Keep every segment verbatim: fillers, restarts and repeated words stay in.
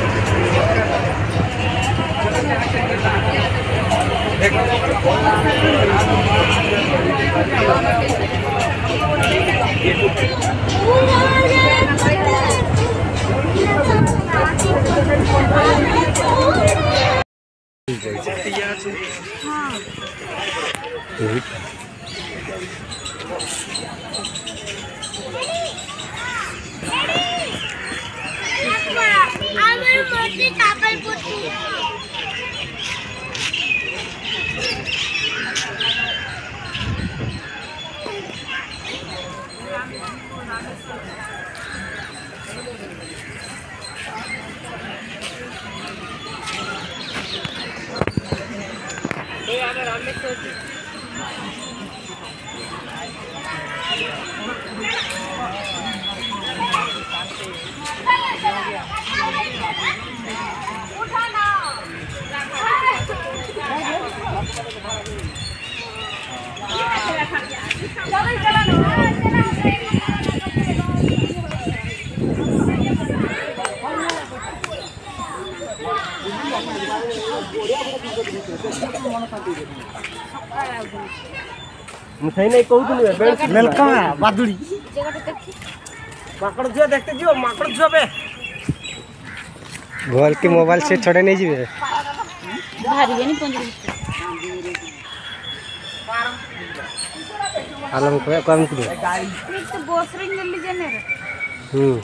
मुझे नहीं कहूँ वेलकम बादुड़ी माकड़ जुआ देखते जीव माकड़ जुआ पे भल के मोबाइल से छोड़े नहीं जीवे भारी बेनी पंज आलम को काम कर तो बस रे जल्दी जने रे हम्म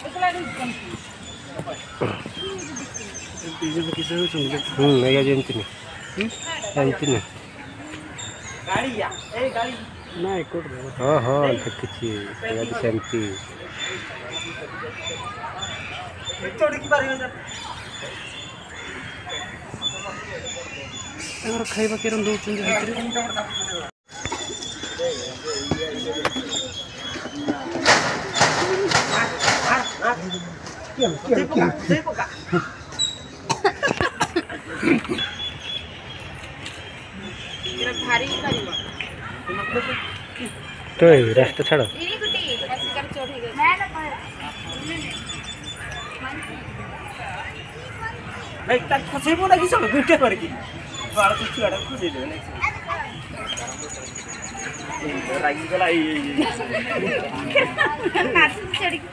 हम्म ये जेंति नहीं जेंति नहीं गाड़ी या ए गाड़ी ना कोट हां हां देखछि या सेंति तोड़ की बारी हो एमर खाइबा केरन दउछन जे भितर भारी करी तो रास्ता छाड़ इनी गुटी ऐसे कर चढ़ गई मैं ना भाई तक फसेबो ना कि सब गुटे कर की बाड़ तो छुआड़ा खुदे दे नहीं रागी गला ये नाच चढ़ गई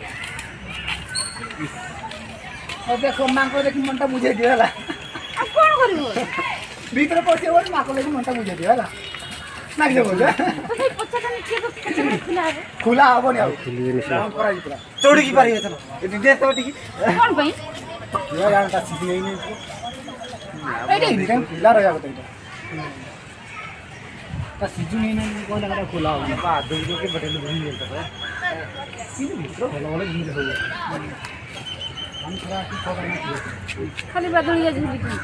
अब देखो मां को देखि मनटा बुझे दियला अब कोन करिवो भीतर पसे और मां को देखि मनटा बुझे दियला नाग जे बोल तो पछा का नीचे तो खुला है खुला हबो नि अब खुली नहीं काम कराई पूरा तोड़ की बारी हो चलो ये दे तो ठीक कोन भाई ये यार का सीधी नहीं नहीं एटे निकन खुला रह जातो इधर का सीजू नहीं नहीं कोन लगा खुला हो बा दो दो के बटन नहीं मिलता है सीधे भीतर होला वाला नहीं हो हम थोड़ा की पकड़ना खाली बदलिया झूली की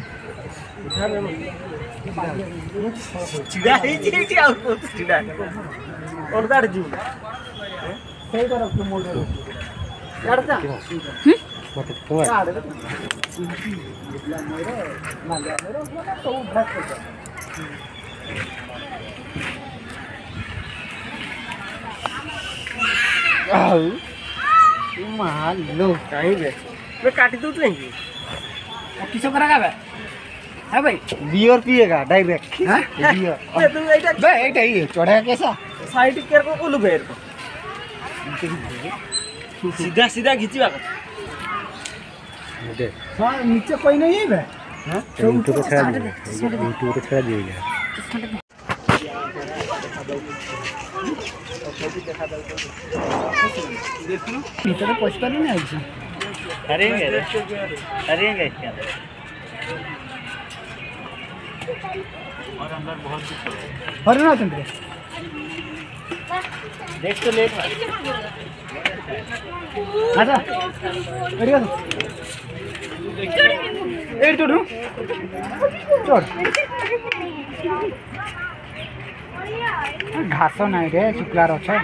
चिड़ा ही चिड़ी आउ तो चिड़ा और दाड़ जू सही तरफ के मोड़ लड़ता मत कुआ काड़ इतना मेरे ना ले मेरे तो उधर कर आउ माल लो काहे बे मैं काटी दूं लेंगे किसो करेगा बे है भाई बियर पिएगा डायरेक्ट हां बियर ये तू एटा बे एटा ही चढ़ा कैसा साइड केयर को कोलु बेर को सीधा सीधा खींचवा दे हां नीचे कोई नहीं है बे हां यूट्यूब पे छड़ा दे यूट्यूब पे छड़ा दिएगा भीतर पहुंचता नहीं है अरे अरे इसके अंदर और अंदर बहुत कुछ है और ना चंद्र देख तो लेट आजा बढ़िया एड छोड़ छोड़ घास नहीं रे शुक्लार अच्छे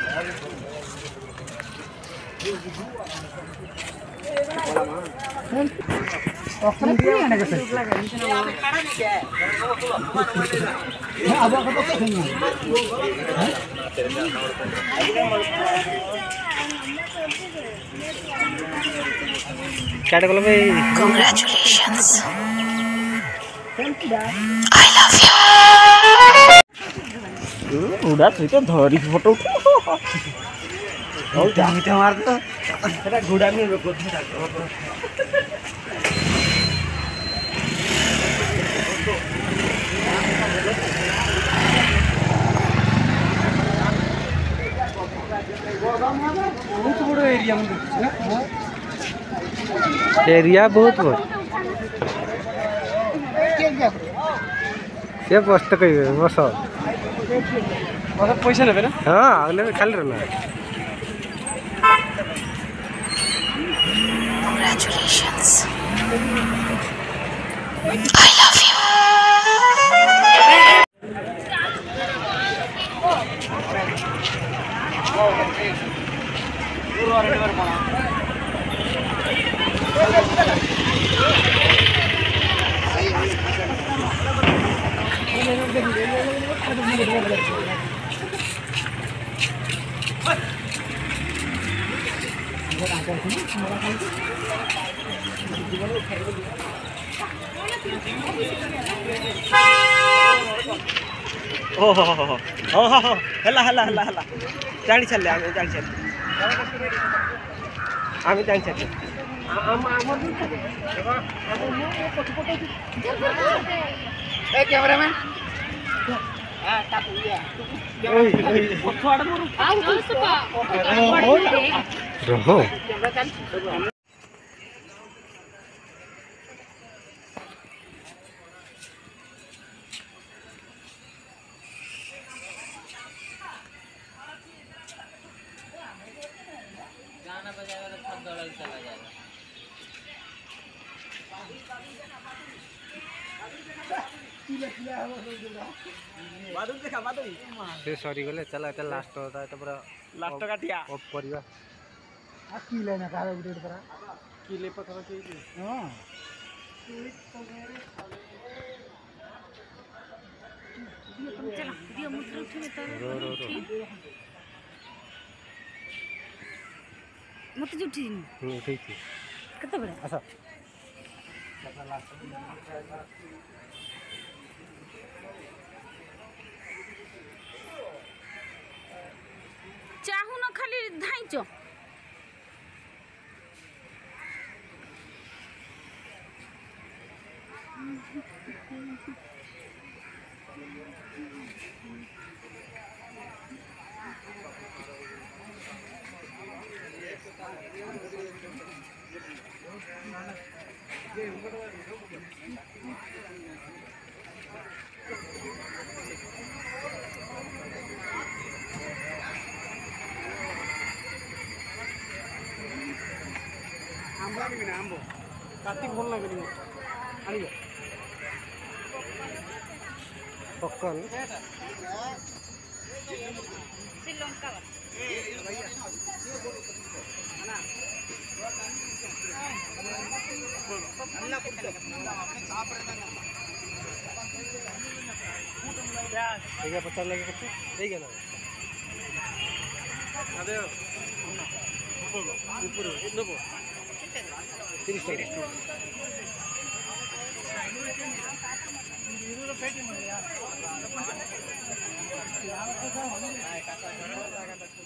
क्या बोलो भाई? Congratulations. उड़ा तो धरी फोटो मार दो घोड़ा में बहुत बड़ एरिया में एरिया बहुत बड़ से बस तो कही बस पैसा लेबे ना हाँ अगले खाली रहना Congratulations. I love you. ओहो हो हो हो हो हो हला हला हला हला जानी चलले आमी जानी चलले आमी जानी चलले आम आम ए कैमरामैन हां टापू या ओए ओए फोटो मोर आ रहो कैमरा चल गाना बजाएगा तो सब दौड़ चला जाएगा बादल देखा बादल से सॉरी गले चला एटा लास्ट होता है तो पूरा लास्ट काटिया ऑफ करबा आ की लेना का अपडेट करा की ले पकड़ के हां चला दियो मुद्रा उठे तो रो रो रो मत जुठी हम्म ठीक है कत बड़ा अच्छा चाहू न खाली धाइचो आंबो कार्तिक भल लगे आनिबो पक्कन श्रीलंका ठीक है पता लगे कुछ ठीक है ना अरे ऊपर नबो तीस टाका